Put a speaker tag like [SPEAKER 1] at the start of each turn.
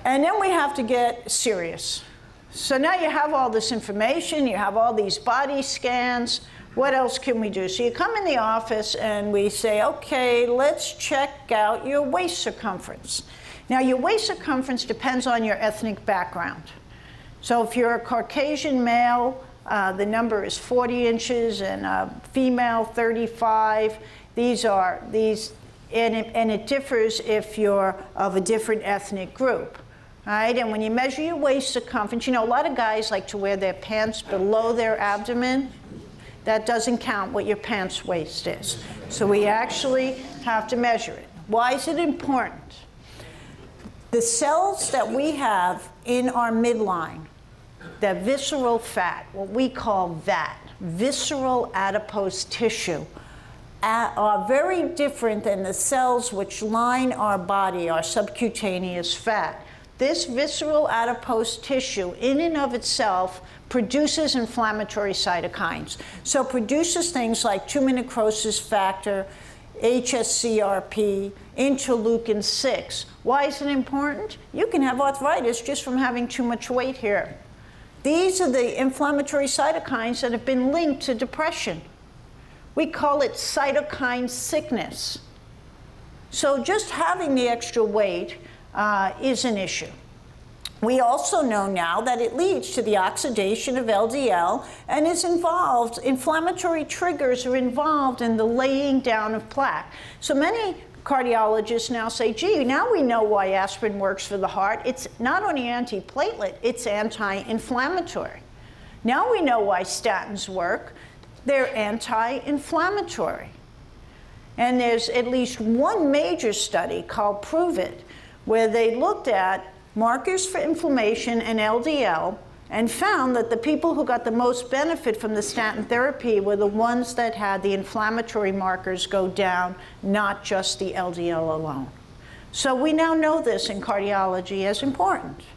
[SPEAKER 1] And then we have to get serious. So now you have all this information, you have all these body scans. What else can we do? So you come in the office and we say, okay, let's check out your waist circumference. Now your waist circumference depends on your ethnic background. So if you're a Caucasian male, the number is 40 inches, and a female 35. And it differs if you're of a different ethnic group. All right, and when you measure your waist circumference, you know, a lot of guys like to wear their pants below their abdomen. That doesn't count what your pants waist is. So we actually have to measure it. Why is it important? The cells that we have in our midline, the visceral fat, what we call VAT, visceral adipose tissue, are very different than the cells which line our body, our subcutaneous fat. This visceral adipose tissue, in and of itself, produces inflammatory cytokines. So it produces things like tumor necrosis factor, HSCRP, interleukin-6. Why is it important? You can have arthritis just from having too much weight here. These are the inflammatory cytokines that have been linked to depression. We call it cytokine sickness. So just having the extra weight is an issue. We also know now that it leads to the oxidation of LDL and is involved, inflammatory triggers are involved in the laying down of plaque. So many cardiologists now say, gee, now we know why aspirin works for the heart. It's not only antiplatelet, it's anti-inflammatory. Now we know why statins work. They're anti-inflammatory. And there's at least one major study called Prove It, where they looked at markers for inflammation and LDL and found that the people who got the most benefit from the statin therapy were the ones that had the inflammatory markers go down, not just the LDL alone. So we now know this in cardiology as important.